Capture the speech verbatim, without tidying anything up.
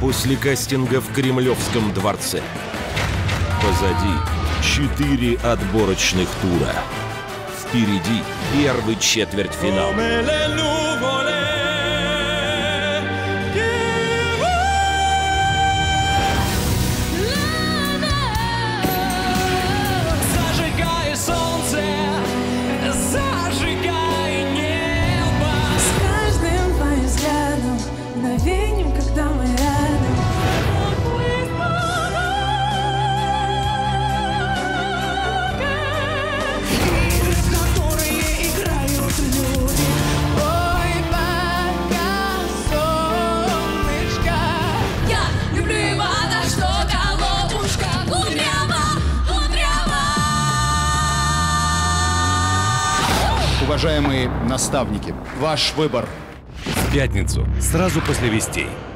после кастинга в Кремлевском дворце. Позади четыре отборочных тура. Впереди первый четвертьфинал. Зажигай солнце, зажигай небо. С каждым твоим взглядом, мгновением, когда мы рядом. Игры, в которые играют люди. Ой, пока, солнышко. Я люблю его, она что, голубушка, кудрява, кудрява. Уважаемые наставники, ваш выбор. В пятницу, сразу после вестей.